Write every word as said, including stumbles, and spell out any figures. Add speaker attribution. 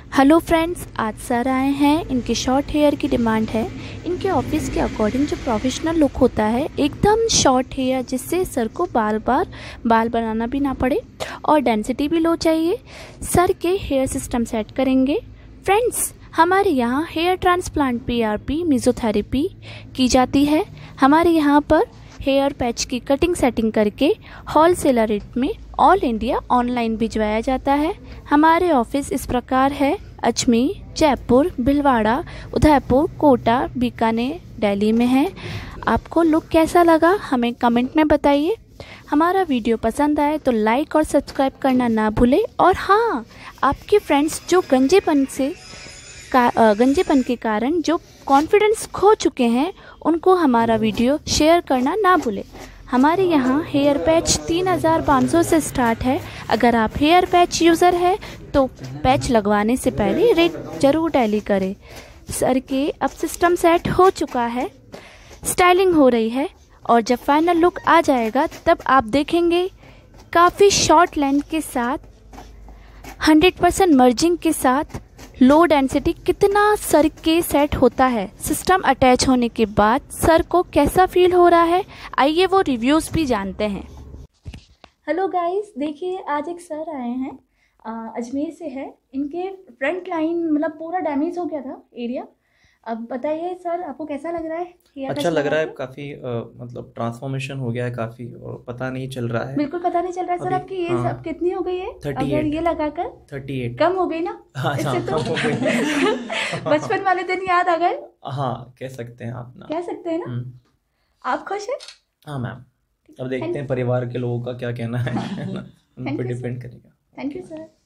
Speaker 1: Hello friends, आज sir आए हैं। इनके शॉर्ट हेयर की डिमांड है। इनके ऑफिस के अकॉर्डिंग जो प्रोफेशनल लुक होता है, एकदम शॉर्ट हेयर, जिससे सर को बार बार बाल बनाना भी ना पड़े और डेंसिटी भी लो चाहिए। सर के हेयर सिस्टम सेट करेंगे। फ्रेंड्स, हमारे यहाँ हेयर ट्रांसप्लांट, पीआरपी, मेसोथेरेपी की जाती है। हमारे यहाँ पर हेयर पैच की कटिंग सेटिंग करके होलसेलर रेट में ऑल इंडिया ऑनलाइन भिजवाया जाता है। हमारे ऑफिस इस प्रकार है: अजमेर, जयपुर, भिलवाड़ा, उदयपुर, कोटा, बीकानेर, दिल्ली में है। आपको लुक कैसा लगा हमें कमेंट में बताइए। हमारा वीडियो पसंद आए तो लाइक और सब्सक्राइब करना ना भूलें। और हाँ, आपके फ्रेंड्स जो गंजेपन से का गंजेपन के कारण जो कॉन्फिडेंस खो चुके हैं, उनको हमारा वीडियो शेयर करना ना भूलें। हमारे यहाँ हेयर पैच तीन हज़ार पाँच सौ से स्टार्ट है। अगर आप हेयर पैच यूज़र है तो पैच लगवाने से पहले रेट ज़रूर टैली करें। सर के अब सिस्टम सेट हो चुका है, स्टाइलिंग हो रही है, और जब फाइनल लुक आ जाएगा तब आप देखेंगे काफ़ी शॉर्ट लेंथ के साथ, हंड्रेड परसेंट मर्जिंग के साथ, लो डेंसिटी कितना सर के सेट होता है। सिस्टम अटैच होने के बाद सर को कैसा फील हो रहा है, आइए वो रिव्यूज़ भी जानते हैं। हेलो गाइस, देखिए आज एक सर आए हैं, अजमेर से है। इनके फ्रंट लाइन मतलब पूरा डैमेज हो गया था एरिया। अब बताइए सर, आपको कैसा लग रहा है?
Speaker 2: अच्छा लग रहा है, काफ़ी मतलब ट्रांसफॉर्मेशन हो गया है काफ़ी, और पता नहीं चल रहा है।
Speaker 1: बिल्कुल पता नहीं चल रहा है सर। आपकी एज
Speaker 2: हाँ,
Speaker 1: अब कितनी हो गई है?
Speaker 2: थर्टी
Speaker 1: अगर
Speaker 2: एट
Speaker 1: ये लगाकर
Speaker 2: थर्टी एट
Speaker 1: कम हो गई ना?
Speaker 2: हाँ,
Speaker 1: इससे
Speaker 2: हाँ,
Speaker 1: तो
Speaker 2: कम हो गई।
Speaker 1: बचपन वाले दिन याद आ गए।
Speaker 2: हाँ, कह सकते हैं आप ना,
Speaker 1: कह सकते हैं ना।
Speaker 2: हम्म,
Speaker 1: आप खुश हैं?
Speaker 2: हाँ मैम। अब देखते हैं परिवार के लोगों का क्या कहना है, उन पर डिपेंड करेगा।
Speaker 1: Thank you sir.